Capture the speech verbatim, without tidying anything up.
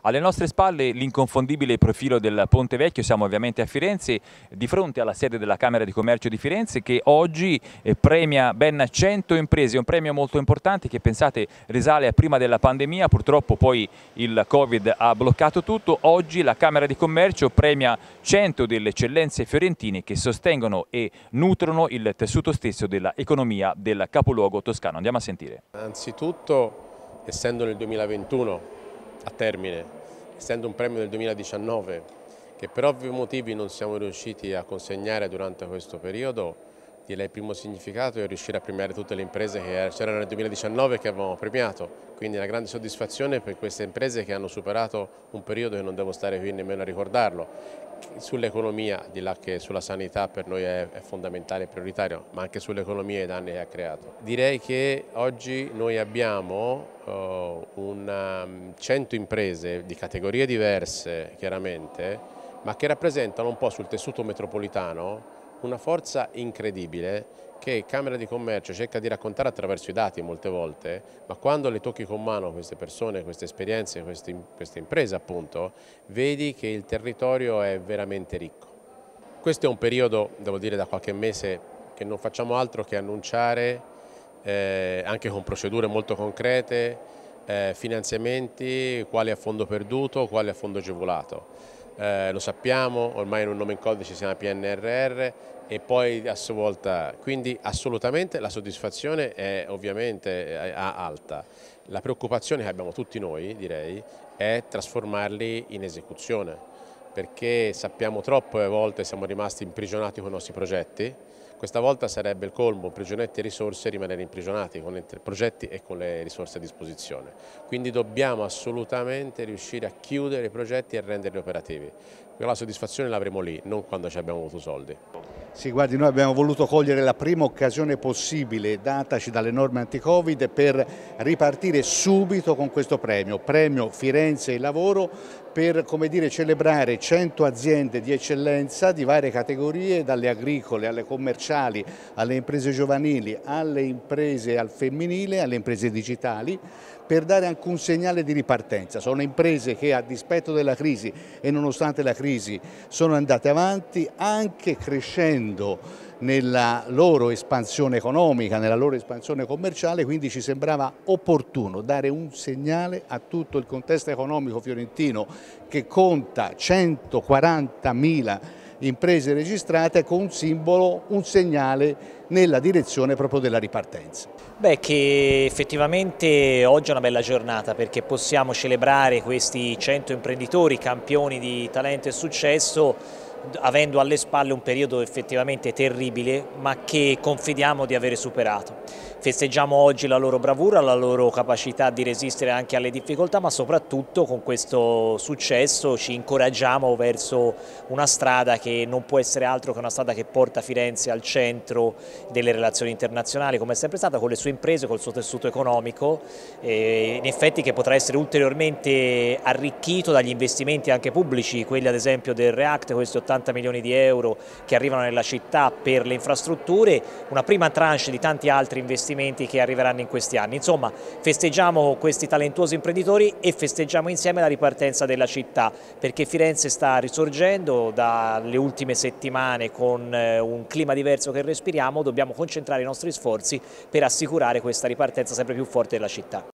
Alle nostre spalle l'inconfondibile profilo del Ponte Vecchio, siamo ovviamente a Firenze, di fronte alla sede della Camera di Commercio di Firenze che oggi eh, premia ben cento imprese, un premio molto importante che pensate risale a prima della pandemia, purtroppo poi il Covid ha bloccato tutto. Oggi la Camera di Commercio premia cento delle eccellenze fiorentine che sostengono e nutrono il tessuto stesso dell'economia del capoluogo toscano. Andiamo a sentire. Anzitutto, essendo nel duemilaventuno a termine, essendo un premio del duemiladiciannove che per ovvi motivi non siamo riusciti a consegnare durante questo periodo, direi il primo significato è riuscire a premiare tutte le imprese che c'erano nel duemiladiciannove che avevamo premiato, quindi una grande soddisfazione per queste imprese che hanno superato un periodo che non devo stare qui nemmeno a ricordarlo. Sull'economia, di là che sulla sanità per noi è, è fondamentale e prioritario, ma anche sull'economia e i danni che ha creato. Direi che oggi noi abbiamo uh, una, cento imprese di categorie diverse chiaramente, ma che rappresentano un po' sul tessuto metropolitano una forza incredibile che Camera di Commercio cerca di raccontare attraverso i dati molte volte, ma quando le tocchi con mano queste persone, queste esperienze, queste, queste imprese appunto, vedi che il territorio è veramente ricco. Questo è un periodo, devo dire da qualche mese, che non facciamo altro che annunciare, eh, anche con procedure molto concrete, eh, finanziamenti, quali a fondo perduto, quali a fondo agevolato. Eh, lo sappiamo, ormai in un nome in codice si chiama P N R R e poi a sua volta, quindi assolutamente la soddisfazione è ovviamente alta. La preoccupazione che abbiamo tutti noi, direi, è trasformarli in esecuzione, perché sappiamo troppe volte siamo rimasti imprigionati con i nostri progetti. Questa volta sarebbe il colmo, prigionetti e risorse, rimanere imprigionati con i progetti e con le risorse a disposizione. Quindi dobbiamo assolutamente riuscire a chiudere i progetti e a renderli operativi. La soddisfazione l'avremo lì, non quando ci abbiamo avuto soldi. Sì, guardi, noi abbiamo voluto cogliere la prima occasione possibile dataci dalle norme anti-Covid per ripartire subito con questo premio, premio Firenze Il Lavoro, per, come dire, celebrare cento aziende di eccellenza di varie categorie, dalle agricole alle commerciali, alle imprese giovanili, alle imprese al femminile, alle imprese digitali, per dare anche un segnale di ripartenza. Sono imprese che a dispetto della crisi e nonostante la crisi sono andate avanti anche crescendo nella loro espansione economica, nella loro espansione commerciale, quindi ci sembrava opportuno dare un segnale a tutto il contesto economico fiorentino che conta centoquarantamila imprese registrate, con un simbolo, un segnale nella direzione proprio della ripartenza. Beh, che effettivamente oggi è una bella giornata perché possiamo celebrare questi cento imprenditori, campioni di talento e successo, avendo alle spalle un periodo effettivamente terribile, ma che confidiamo di avere superato. Festeggiamo oggi la loro bravura, la loro capacità di resistere anche alle difficoltà, ma soprattutto con questo successo ci incoraggiamo verso una strada che non può essere altro che una strada che porta Firenze al centro delle relazioni internazionali, come è sempre stata, con le sue imprese, col suo tessuto economico, e in effetti che potrà essere ulteriormente arricchito dagli investimenti anche pubblici, quelli ad esempio del React, questi ottanta milioni di euro che arrivano nella città per le infrastrutture, una prima tranche di tanti altri investimenti che arriveranno in questi anni. Insomma, festeggiamo questi talentuosi imprenditori e festeggiamo insieme la ripartenza della città, perché Firenze sta risorgendo dalle ultime settimane con un clima diverso che respiriamo. Dobbiamo concentrare i nostri sforzi per assicurare questa ripartenza sempre più forte della città.